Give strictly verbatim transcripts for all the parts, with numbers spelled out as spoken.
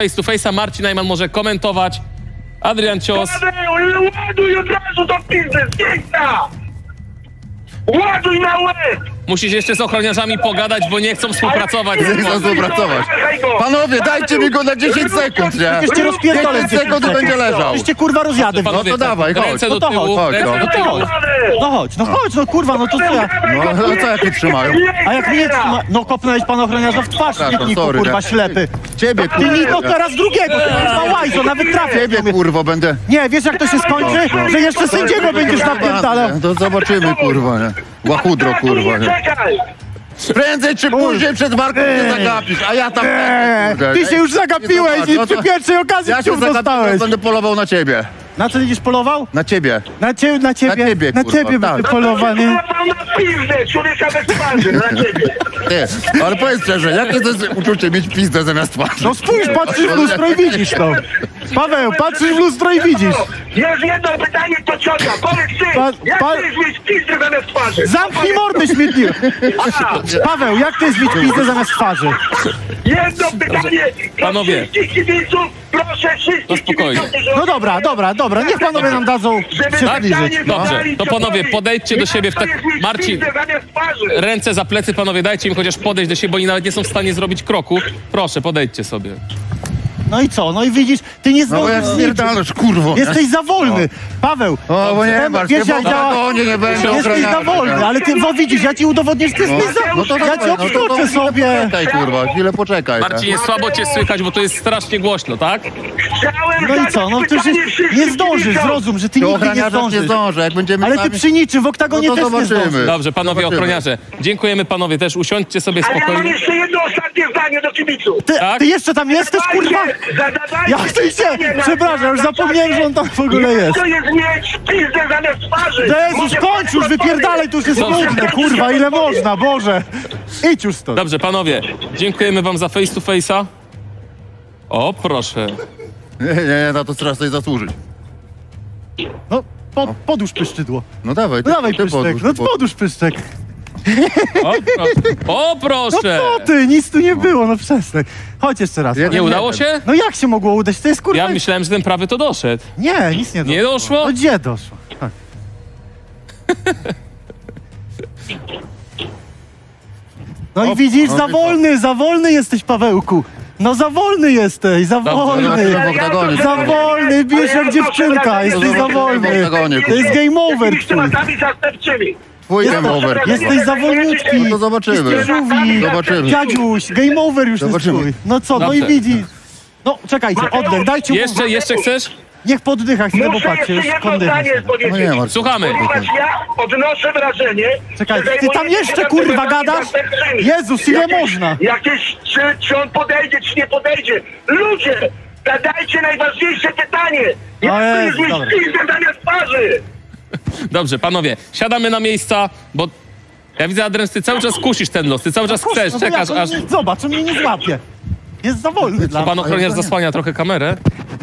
face to face'a. Marcin Najman może komentować. Adrian Cios. Paweł, ładuj od razu do pizdy, zdjęcia! Ładuj na łeb! Musisz jeszcze z ochroniarzami pogadać, bo nie chcą współpracować. Nie chcą współpracować. Panowie, dajcie mi go na dziesięć sekund, nie? Przecież cię rozpierdolę. dziesięć sekund i będzie leżał. Przecież cię kurwa rozjadę. Panowie, No to dawaj, chodź. ręce do No to tyłu, chodź, ręce chodź, do no. tyłu. No chodź, no chodź, no kurwa, no to co ja... No, no co jak nie trzymają? A jak mnie trzyma... No kopnąłeś pan ochroniarza w twarz, Przepraszam, śmietniku, sorry, kurwa, nie? ślepy. Ciebie, Ty mi no kurwa. teraz drugiego, ty kurwa łajzo, nawet trafię. Ciebie, kurwa, będę... Nie, wiesz jak to się skończy? Że jeszcze sędziego będziesz napierdalał. To zobaczymy, kurwa, nie? Łachudro, kurwa, nie? Czekaj! Prędzej czy później przed walką się zagapisz, a ja tam... Eee, kurde, ty się już zagapiłeś zobacz, i no przy to- pierwszej okazji Ja się ciuch zagapiłem, dostałeś. będę polował na ciebie. Na co będziesz polował? Na ciebie. Na ciebie, na ciebie, Na ciebie, na kurwa, ciebie tak. będę polował, nie? Mam na pizdę, człowieka bez twarzy, na ciebie. Ty, ale powiedz szczerze, jakie to jest uczucie mieć pizdę zamiast twarzy? No spójrz, patrzysz w lustro i widzisz to. Paweł, patrzysz w lustro i widzisz. Jest jedno pytanie, to ciocia, powiedz ty, Pa- jak pa- ty jest mieć pizdę zamiast twarzy? Zamknij mordę, śmietniku. Aha, Paweł, jak to jest mieć pizdę zamiast twarzy? jedno pytanie, dla Panowie. wszystkich kibiców, proszę wszystkich No spokojnie. kibiców, którzy No dobra, dobra, dobra, niech panowie nam dadzą żeby się tak zbliżyć. Dobrze, to panowie, podejdźcie do siebie w tak... Marcin, ręce za plecy, panowie, dajcie im chociaż podejść do siebie, bo oni nawet nie są w stanie zrobić kroku. Proszę, podejdźcie sobie. No i co? No i widzisz, ty nie No bo jak zdążysz z niczym. spierdalasz, kurwo. Jesteś za wolny. Paweł, O, bo nie ten- masz, wiesz nie jak ma działa... zakonie, nie będzie Jesteś za ochroniarza. wolny, ale ty, bo widzisz, ja ci udowodnię, że ty jesteś za... No to Ja dawaj, cię no to- to obskoczę chwilę sobie. Poczekaj, kurwa, chwilę poczekaj. Marcinie, słabo cię słychać, bo to jest strasznie głośno, tak? No i co? No przecież nie zdążysz, zrozum, że ty To nigdy nie ochroniarza nie zdążysz. zdąży, jak będziemy Ale ty sami- przy niczym w oktagonie No to też nie zobaczymy. zdążysz. Dobrze, panowie Zobaczymy. ochroniarze. Dziękujemy panowie też, usiądźcie sobie A ja mam spokojnie. jeszcze jedno ostatnie zdanie do kibiców. Ty, Tak? ty jeszcze tam jesteś, kurwa? Zadawajcie Jak ty się... pytanie na- Przepraszam, już na zapomniałem, czacie. że on tam w ogóle jest. Jak to jest mieć pizdę zamiast twarzy? Jezus, Może kończ już, pan wypierdalaj, to już jest Dobrze. nudne, kurwa, ile można, Boże. Idź już stąd. Dobrze, panowie, dziękujemy wam za face to face'a. O, proszę. Nie, nie, nie, na to trzeba sobie zasłużyć. No, pod, podłóż pyszczydło. No dawaj, ty, No dawaj ty pyszczek, podłóż, no ty podłóż. podłóż pyszczek. O, proszę. O, No proszę. co ty, nic tu nie było, no przestań. Chodź jeszcze raz. Nie, Nie udało się? No jak się mogło udać? To jest kurwa... Ja myślałem, że ten prawy to doszedł. Nie, nic nie doszło. Nie doszło? No gdzie doszło? Tak. No i O, widzisz, no za i wolny, za wolny jesteś, Pawełku. No za wolny jesteś, za wolny. zobaczymy w oktagonie. Za wolny, bierz jak dziewczynka, jesteś za wolny. To jest game over twój. tematami zastępczymi. Twój game over. Jesteś za wolniutki. No to zobaczymy. Jesteś żółwi. Zobaczymy. Dziadziuś, game over już jest Zobaczymy. twój. No co, no i Dobrze. widzisz. No czekajcie, oddech, dajcie mu... Jeszcze, jeszcze chcesz? Niech poddycha chwilę, bo Muszę patrzcie, jeszcze już jedno kondycha. zdanie No nie, powiedzieć. Marcin. Słuchamy. Ponieważ ja odnoszę wrażenie... Czekaj, że ty tam zajmujecie jeszcze się kurwa tematami gadasz? zastępczymi. Jezus, ile Jakieś- można? Jakieś, czy, czy on podejdzie, czy nie podejdzie. Ludzie, zadajcie najważniejsze pytanie. Jak O to jest Jezu, mieć dobra. pizdę zamiast twarzy? Dobrze, panowie, siadamy na miejsca, bo ja widzę, Adrian, ty cały czas kusisz ten los, ty cały czas chcesz, No to czekasz jak, aż... on- Zobacz, on mnie nie złapie. Jest za wolny dla Pan mnie. ochroniarz zasłania trochę kamerę.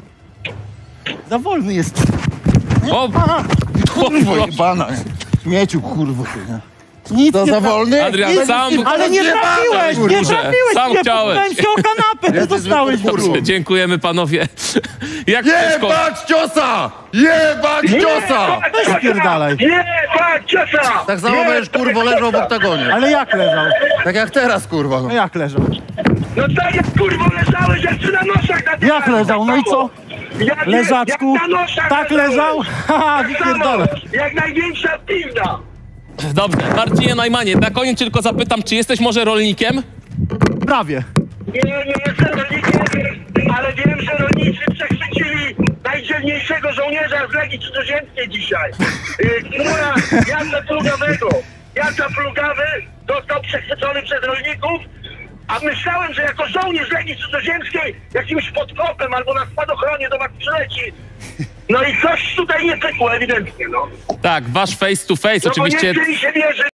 Za wolny jest. O, Aha, Kurwo jebana. Śmieciu, kurwo. ty, nie? nic To nie za wolny? Adrian, nic- sam... Ale nie trafiłeś, nie Kurczę, trafiłeś, sam nie chciałeś. popchnąłem się o kanapę, ty Jesteś dostałeś. zwykłą kurwą. Dziękujemy, panowie. Jak ciężko... Jebać ciosa! Jebać ciosa! Weź spierdalaj. Nie, tak, ciosa! Tak samo będziesz, kurwo, leżał w oktagonie. Ale jak leżał? Tak jak teraz, kurwa. No No. jak leżał? No tak jak kurwo leżałeś, jak przy na noszach na Jak leżał? No i co? Jak, Leżaczku? jak na noszach Tak leżałeś. leżał? Haha, Tak samo, wypierdolę. jak największa pizda. Dobrze, Marcinie Najmanie, na koniec tylko zapytam, czy jesteś może rolnikiem? Prawie. Nie, nie jestem rolnikiem, ale wiem, że rolnicy przechwycili najdzielniejszego żołnierza z Legii Cudzoziemskiej dzisiaj. Yy, Knura Jacka Plugawego. Jacka Plugawy został przechwycony przez rolników, a myślałem, że jako żołnierz Legii Cudzoziemskiej jakimś podkopem albo na spadochronie do was przyleci. No i coś tutaj nie pykło ewidentnie, no. Tak, wasz face to face, No bo nie oczywiście... chcieli się wierzyć.